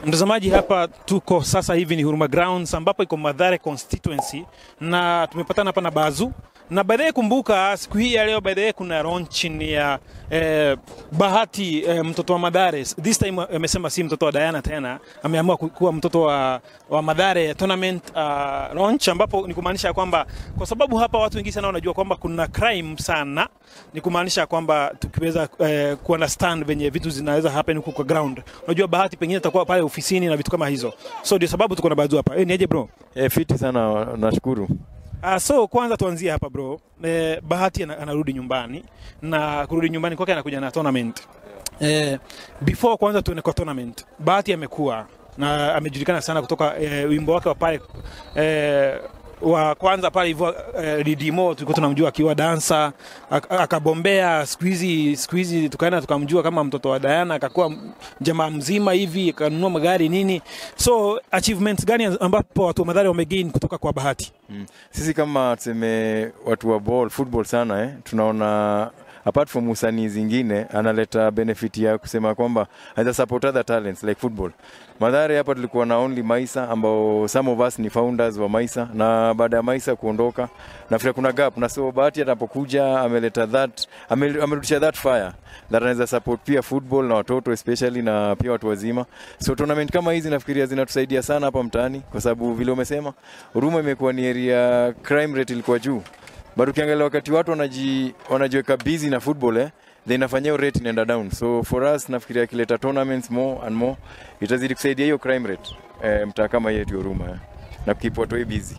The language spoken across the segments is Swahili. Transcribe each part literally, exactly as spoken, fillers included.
Mtazamaji, hapa tuko sasa hivi ni Huruma Grounds ambapo iko Mathare constituency na tumepatana hapa na Bazu. Na baadaye kumbuka siku hii ya leo baadaye kuna launching ya eh, Bahati eh, mtoto wa Mathare. This time amesema si mtoto wa Diana tena, ameamua kuwa mtoto wa, wa Mathare tournament uh, launch, ambapo ni kumaanisha kwamba kwa sababu hapa watu wengi sana wanajua kwamba kuna crime sana, ni kumaanisha kwamba tukiweza eh, ku understand venye vitu zinaweza happen huko kwa ground. Unajua Bahati pengine atakuwa pale ofisini na vitu kama hizo. So ndio sababu tuko na Bazu hapa. Eh, niaje bro? Eh, fiti sana, nashukuru. Uh, so kwanza tuanzie hapa bro. Eh, Bahati anarudi nyumbani na kurudi nyumbani kwake anakuja na tournament. Eh, before kwanza tuone kwa tournament. Bahati amekuwa na amejulikana sana kutoka eh, wimbo wake wa pale eh, wa kwanza pale hivyo eh, Ridimo tulikuwa tunamjua akiwa dancer, akabombea siku hizi siku hizi tukaenda tukamjua kama mtoto wa Diana, akakuwa jamaa mzima hivi, akanunua magari nini. So achievements gani ambapo watu wa Mathare wamegain kutoka kwa Bahati? Mm. Sisi kama tuseme watu wa ball football sana eh, tunaona apart from usanii zingine analeta benefit ya kusema kwamba anaweza support other talents like football. Mathare hapa tulikuwa na only Maisa ambao some of us ni founders wa Maisa, na baada ya Maisa kuondoka nafikiri kuna gap, na so Bahati anapokuja ameleta that amerudisha that fire that anaweza support pia football na watoto especially na pia watu wazima. So tournament kama hizi nafikiria zinatusaidia sana hapa mtaani, kwa sababu vile umesema Huruma imekuwa ni area crime rate ilikuwa juu. Bado ukiangalia wakati watu wanaji wanajiweka busy na football eh, then inafanya rate inaenda down. So for us nafikiria kileta tournaments more and more itazidi kusaidia hiyo crime rate eh, mtaa kama yetu Huruma eh, na keep watu busy.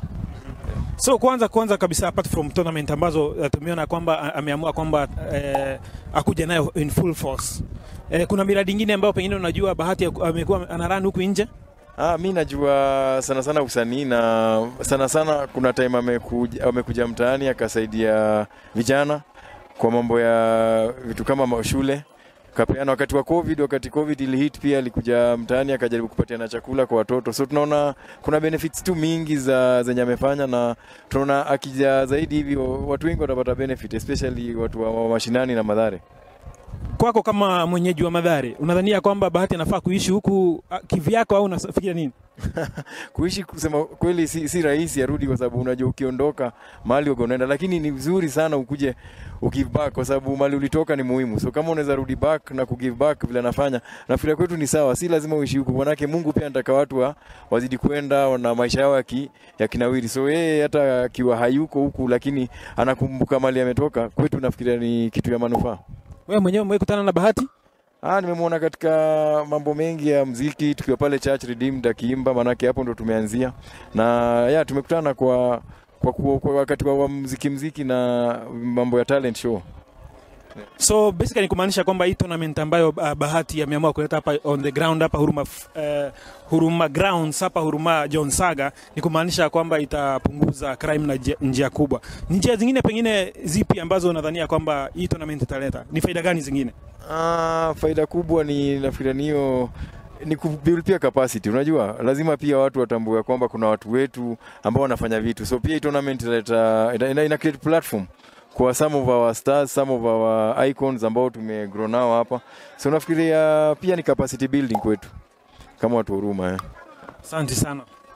So kwanza kwanza kabisa apart from tournament ambazo uh, tumeona kwamba ameamua kwamba eh, akuja nayo in full force. Eh, kuna miradi nyingine ambayo pengine unajua Bahati amekuwa anarun huku nje? Ah, mimi najua sana sana usanii, na sana sana kuna time amekuja amekuja mtaani akasaidia vijana kwa mambo ya vitu kama shule. Kapeana wakati wa COVID, wakati COVID ili hit pia alikuja mtaani akajaribu kupatia na chakula kwa watoto. So tunaona kuna benefits tu mingi za zenye amefanya, na tunaona akija zaidi hivi watu wengi watapata benefit, especially watu wa mashinani na Mathare. Kwako kama mwenyeji wa Mathare, unadhania kwamba Bahati anafaa kuishi huku kivyako au unafikiria nini? Kuishi kusema kweli si, si rahisi arudi, kwa sababu unajua ukiondoka mahali unaenda, lakini ni vizuri sana ukuje ugive back, kwa sababu mahali ulitoka ni muhimu. So kama unaweza rudi back na kugive back vile anafanya, nafikiri kwetu ni sawa, si lazima uishi huku. Manake Mungu pia anataka watu wa, wazidi kwenda na maisha yao yaki, ya kinawiri. So yeye hata akiwa hayuko huku lakini anakumbuka mahali ametoka, kwetu nafikiria ni kitu ya manufaa. Wewe mwenyewe umekutana na Bahati? Ah, nimemuona katika mambo mengi ya muziki tukiwa pale Church Redeemed akiimba, manake hapo ndo tumeanzia. Na ya tumekutana kwa kwa, kwa, kwa wakati wa, wa muziki muziki na mambo ya talent show. So basically kumaanisha kwamba hii tournament ambayo uh, Bahati ameamua kuleta hapa on the ground hapa Huruma uh, Huruma Grounds hapa Huruma John Saga, ni kumaanisha kwamba itapunguza crime na njia kubwa. Njia zingine pengine zipi ambazo unadhania kwamba hii tournament italeta? Ni faida gani zingine? Ah, faida kubwa ni nafikiri niyo ni kubuild pia capacity. Unajua lazima pia watu watambue kwamba kuna watu wetu ambao wanafanya vitu. So pia hii tournament italeta ina, ina create platform kwa some of our stars, some of our icons ambao tumegrow nao hapa. So nafikiria pia ni capacity building kwetu kama watu Huruma eh. Asante sana.